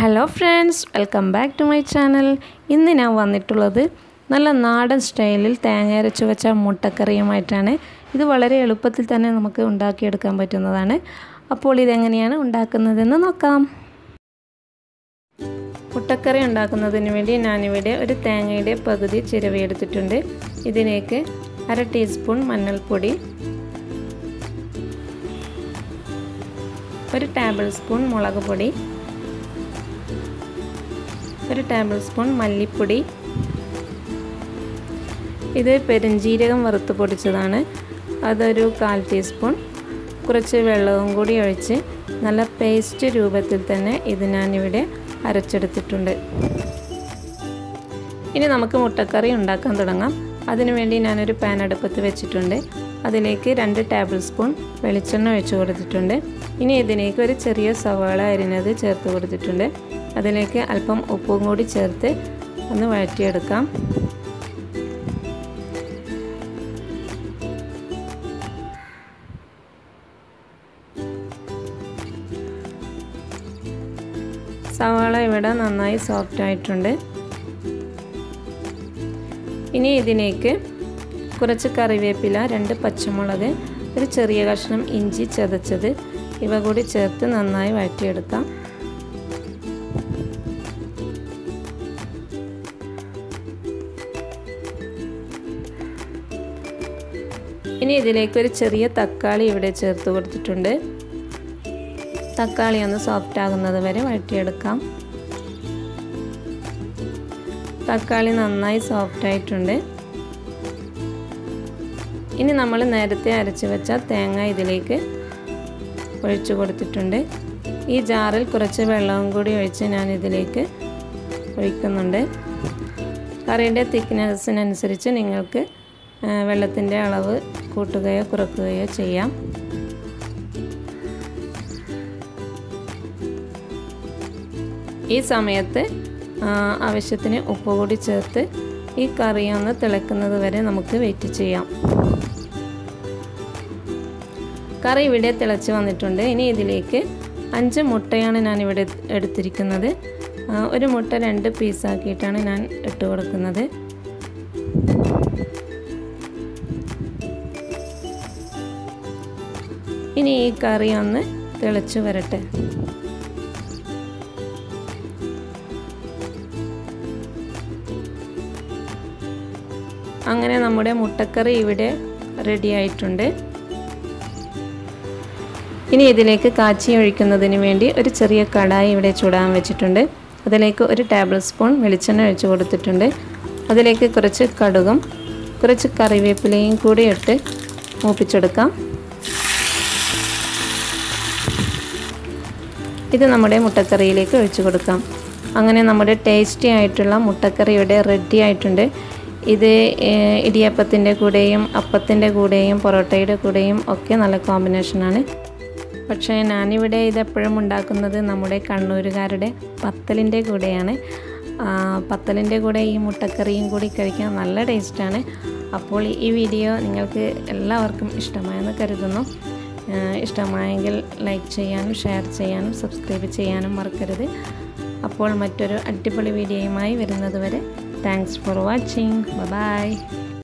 Hello friends, welcome back to my channel. ഇന്ന് ഞാൻ വന്നിട്ടുള്ളത് നല്ല നാടൻ സ്റ്റൈലിൽ തേങ്ങ അരച്ചു വെച്ച മുട്ടക്കറിയുമായിട്ടാണ്. ഇത് വളരെ എളുപ്പത്തിൽ തന്നെ നമുക്ക് ഉണ്ടാക്കിയെടുക്കാൻ പറ്റുന്നതാണ്. അപ്പോൾ ഇതെങ്ങനെയാണ് ഉണ്ടാക്കുന്നതെന്ന് നോക്കാം. മുട്ടക്കറി ഉണ്ടാക്കുന്നതിന് വേണ്ടി ഞാനിവിടെ ഒരു തേങ്ങയുടെ പകുതി ചിരവിയെടുത്തിട്ടുണ്ട്. ഇതിലേക്ക് 1/2 ടീസ്പൂൺ മഞ്ഞൾപ്പൊടി, 1 ടേബിൾ സ്പൂൺ മുളക് പൊടി, 1 ടേബിൾ സ്പൂൺ മല്ലിപ്പൊടി, ഇത് പെരുംജീരകം വറുത്ത് പൊടിച്ചതാണ്, അതൊരു 1/4 ടീസ്പൂൺ, കുറച്ച് വെള്ളവും കൂടി ഒഴിച്ച് നല്ല പേസ്റ്റ് രൂപത്തിൽ തന്നെ ഇത് ഞാനിവിടെ അരച്ചെടുത്തിട്ടുണ്ട്. ഇനി നമുക്ക് മുട്ടക്കറി ഉണ്ടാക്കാൻ തുടങ്ങാം. അതിനുവേണ്ടി ഞാനൊരു പാൻ അടുപ്പത്ത് വെച്ചിട്ടുണ്ട്. അതിലേക്ക് 2 ടേബിൾ സ്പൂൺ വെളിച്ചെണ്ണ ഒഴിച്ച് കൊടുത്തിട്ടുണ്ട്. ഇനി ഇതിലേക്ക് ഒരു ചെറിയ സവാള അരിഞ്ഞത് ചേർത്ത് കൊടുത്തിട്ടുണ്ട്. അതിലേക്ക് അല്പം ഉപ്പും കൂടി ചേർത്ത് ഒന്ന് വഴറ്റിയെടുക്കാം. സവാള ഇവിടെ നന്നായി സോഫ്റ്റ് ആയിട്ടുണ്ട്. ഇനി ഇതിലേക്ക് കുറച്ച് കറിവേപ്പില, 2 പച്ചമുളക്, ഒരു ചെറിയ കഷ്ണം ഇഞ്ചി ചതച്ചത് ഇവ കൂടി ചേർത്ത് നന്നായി വഴറ്റിയെടുക്കാം. ഇനി ഇതിലേക്ക് ഒരു ചെറിയ തക്കാളി ഇവിടെ ചേർത്ത് കൊടുത്തിട്ടുണ്ട്. തക്കാളി ഒന്ന് സോഫ്റ്റ് ആകുന്നത് വരെ വഴറ്റിയെടുക്കാം. തക്കാളി നന്നായി സോഫ്റ്റ് ആയിട്ടുണ്ട്. ഇനി നമ്മൾ നേരത്തെ അരച്ച് വെച്ച തേങ്ങ ഇതിലേക്ക് ഒഴിച്ചു കൊടുത്തിട്ടുണ്ട്. ഈ ജാറിൽ കുറച്ച് വെള്ളവും കൂടി ഒഴിച്ച് ഞാൻ ഇതിലേക്ക് ഒഴിക്കുന്നുണ്ട്. കറിയുടെ തിക്നെസ്സിനനുസരിച്ച് നിങ്ങൾക്ക് വെള്ളത്തിൻ്റെ അളവ് കൂട്ടുകയോ കുറയ്ക്കുകയോ ചെയ്യാം. ഈ സമയത്ത് ആവശ്യത്തിന് ഉപ്പ് കൂടി ചേർത്ത് ഈ കറി ഒന്ന് തിളക്കുന്നത് വരെ നമുക്ക് വെയിറ്റ് ചെയ്യാം. കറി ഇവിടെ തിളച്ച് വന്നിട്ടുണ്ട്. ഇനി ഇതിലേക്ക് 5 മുട്ടയാണ് ഞാനിവിടെ എടുത്തിരിക്കുന്നത്. ഒരു മുട്ട 2 പീസാക്കിയിട്ടാണ് ഞാൻ ഇട്ട് കൊടുക്കുന്നത്. ഇനി ഈ കറി ഒന്ന് തിളച്ച് വരട്ടെ. അങ്ങനെ നമ്മുടെ മുട്ടക്കറി ഇവിടെ റെഡി ആയിട്ടുണ്ട്. ഇനി ഇതിലേക്ക് കാച്ചി ഒഴിക്കുന്നതിന് വേണ്ടി ഒരു ചെറിയ കടായി ഇവിടെ ചൂടാൻ വെച്ചിട്ടുണ്ട്. അതിലേക്ക് 1 ടേബിൾ സ്പൂൺ വെളിച്ചെണ്ണ ഒഴിച്ച് കൊടുത്തിട്ടുണ്ട്. അതിലേക്ക് കുറച്ച് കടുകും കുറച്ച് കറിവേപ്പിലയും കൂടി ഇട്ട് മൂപ്പിച്ചെടുക്കാം. ഇത് നമ്മുടെ മുട്ടക്കറിയിലേക്ക് ഒഴിച്ചു കൊടുക്കാം. അങ്ങനെ നമ്മുടെ ടേസ്റ്റി ആയിട്ടുള്ള മുട്ടക്കറി ഇവിടെ റെഡി ആയിട്ടുണ്ട്. ഇത് ഇടിയപ്പത്തിൻ്റെ കൂടെയും അപ്പത്തിൻ്റെ കൂടെയും പൊറോട്ടയുടെ കൂടെയും ഒക്കെ നല്ല കോമ്പിനേഷനാണ്. പക്ഷേ ഞാനിവിടെ ഇതെപ്പോഴും ഉണ്ടാക്കുന്നത് നമ്മുടെ കണ്ണൂരുകാരുടെ പത്തലിൻ്റെ കൂടെയാണ്. പത്തലിൻ്റെ കൂടെ ഈ മുട്ടക്കറിയും കൂടി കഴിക്കാൻ നല്ല ടേസ്റ്റാണ്. അപ്പോൾ ഈ വീഡിയോ നിങ്ങൾക്ക് എല്ലാവർക്കും ഇഷ്ടമായെന്ന് കരുതുന്നു. ഇഷ്ടമായെങ്കിൽ ലൈക്ക് ചെയ്യാനും ഷെയർ ചെയ്യാനും സബ്സ്ക്രൈബ് ചെയ്യാനും മറക്കരുത്. അപ്പോൾ മറ്റൊരു അടിപൊളി വീഡിയോയുമായി വരുന്നത് വരെ താങ്ക്സ് ഫോർ വാച്ചിങ്. ബൈ.